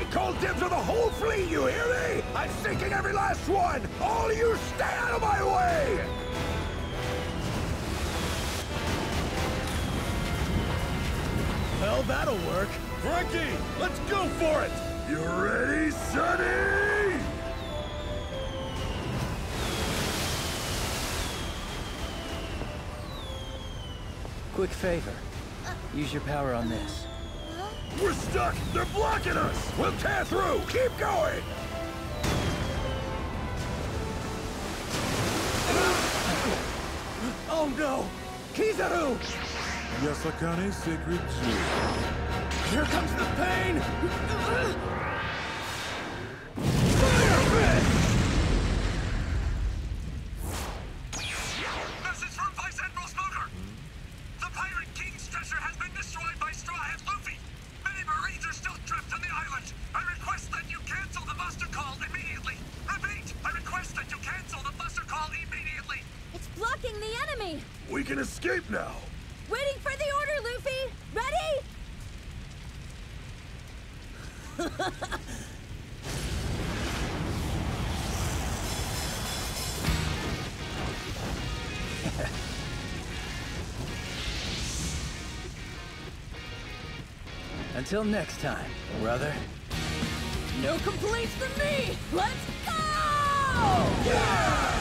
call dibs on the whole fleet, you hear me? I'm sinking every last one! All of you stay out of my way! Well, that'll work. Frankie, let's go for it! You ready, Sonny? Quick favor. Use your power on this. We're stuck! They're blocking us! We'll tear through! Keep going! Oh no! Kizaru! Yasakane Sacred Zoo. Here comes the pain! Message from Vice Admiral Smoker! The Pirate King's treasure has been destroyed by Straw Hat Luffy! Many Marines are still trapped on the island! I request that you cancel the muster call immediately! Repeat! I request that you cancel the muster call immediately! It's blocking the enemy! We can escape now! Waiting for the order, Luffy! Ready? Until next time, brother. No complaints from me! Let's go! Yeah!